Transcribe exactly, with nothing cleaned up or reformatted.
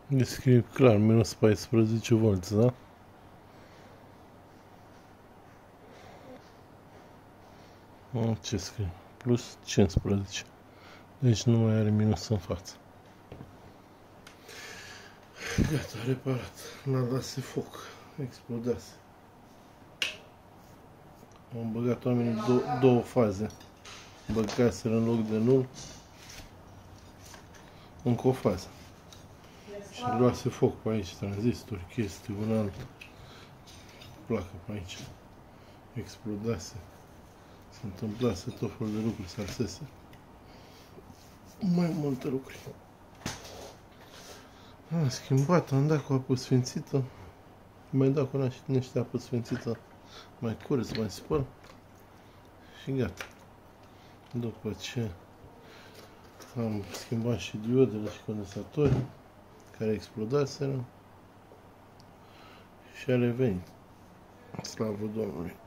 Descrie clar, minus paisprezece volți, da? Ce scrie? Plus cincisprezece. Deci nu mai are minus în față. Gata, reparat. N-a dat foc. Explodase. Am băgat oamenii două, două faze. Băgaseră în loc de nul încă o fază. Și luase foc pe aici, tranzistori, chestii, un alt placă pe aici. Explodase. Se întâmplase tot felul de lucruri, se arsese. Mai multe lucruri. Am schimbat, am dat cu apă sfințită. Mai dau cu niște apă sfințită. Mai curăț, mai spăl. Și gata. După ce am schimbat și diodele și condensatori care explodaseră și a revenit. Slavă Domnului!